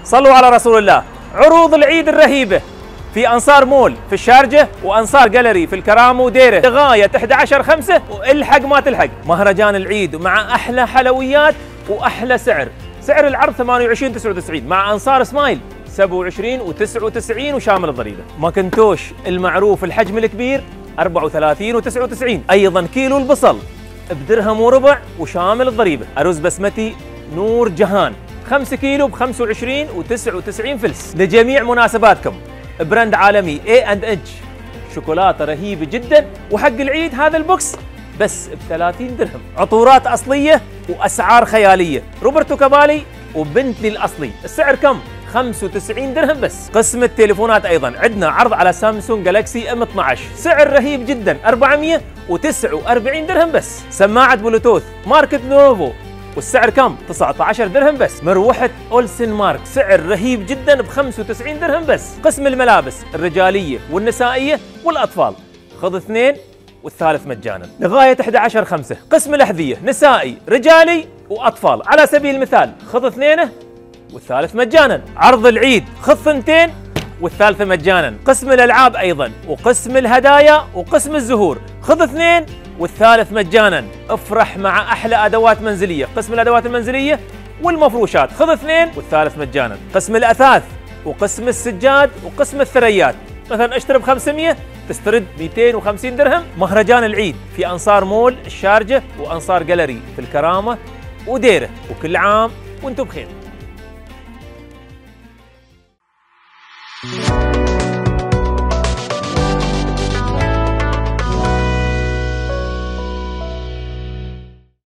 صلوا على رسول الله. عروض العيد الرهيبة في أنصار مول في الشارجة وأنصار جاليري في الكرامة وديره لغاية 11/5، والحق ما تلحق. مهرجان العيد مع أحلى حلويات وأحلى سعر. سعر العرض 28.99 مع أنصار سمايل 27.99 وشامل الضريبة. ماكنتوش المعروف الحجم الكبير 34.99. أيضا كيلو البصل بدرهم وربع وشامل الضريبة. أرز بسمتي نور جهان 5 كيلو ب25.99 فلس. لجميع مناسباتكم براند عالمي A&H شوكولاتة رهيبة جدا، وحق العيد هذا البوكس بس ب30 درهم. عطورات أصلية وأسعار خيالية. روبرتو كابالي وبنتلي الأصلي السعر كم؟ 95 درهم بس. قسم التليفونات أيضا عندنا عرض على سامسونج جالاكسي M12 سعر رهيب جدا 449 درهم بس. سماعة بلوتوث ماركة نوفو والسعر كم؟ 19 درهم بس. مروحة أولسن مارك سعر رهيب جدا ب95 درهم بس. قسم الملابس الرجالية والنسائية والأطفال خذ 2 والثالث مجانا لغاية 11/5. قسم الأحذية نسائي رجالي وأطفال على سبيل المثال خذ 2 والثالث مجانا. عرض العيد خذ 2 والثالثة مجانا. قسم الألعاب أيضا وقسم الهدايا وقسم الزهور خذ 2 والثالث مجانا. افرح مع أحلى أدوات منزلية. قسم الأدوات المنزلية والمفروشات خذ 2 والثالث مجانا. قسم الأثاث وقسم السجاد وقسم الثريات مثلا اشتري ب500 تسترد 250 درهم. مهرجان العيد في أنصار مول الشارجة وأنصار جاليري في الكرامة وديره، وكل عام وانتم بخير.